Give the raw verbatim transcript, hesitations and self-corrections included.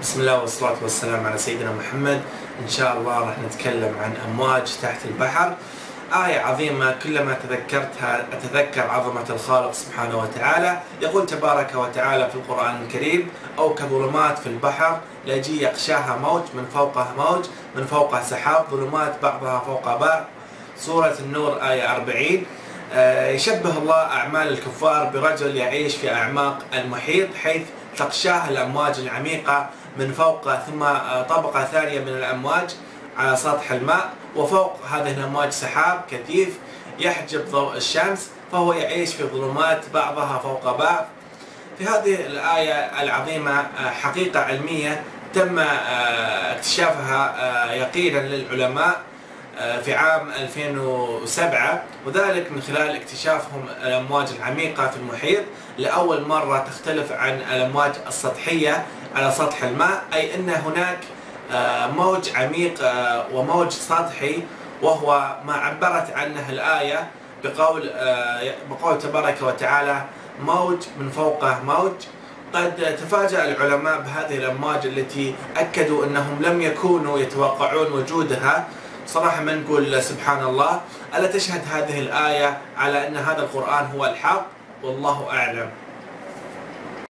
بسم الله والصلاة والسلام على سيدنا محمد. إن شاء الله راح نتكلم عن أمواج تحت البحر. آية عظيمة كلما تذكرتها أتذكر عظمة الخالق سبحانه وتعالى. يقول تبارك وتعالى في القرآن الكريم: أو كظلمات في البحر لاجي يغشاها موج من فوقها موج من فوقها سحاب ظلمات بعضها فوق بعض. سورة النور آية أربعين. يشبه الله أعمال الكفار برجل يعيش في أعماق المحيط حيث تغشاه الأمواج العميقة من فوق، ثم طبقة ثانية من الأمواج على سطح الماء، وفوق هذه الأمواج سحاب كثيف يحجب ضوء الشمس، فهو يعيش في ظلمات بعضها فوق بعض. في هذه الآية العظيمة حقيقة علمية تم اكتشافها يقينا للعلماء في عام ألفين وسبعة، وذلك من خلال اكتشافهم الأمواج العميقة في المحيط. لأول مرة تختلف عن الأمواج السطحية على سطح الماء، أي أن هناك موج عميق وموج سطحي، وهو ما عبرت عنه الآية بقول بقول تبارك وتعالى: موج من فوقه موج. قد تفاجأ العلماء بهذه الأمواج التي أكدوا أنهم لم يكونوا يتوقعون وجودها. صراحة ما نقول سبحان الله. ألا تشهد هذه الآية على أن هذا القرآن هو الحق؟ والله أعلم.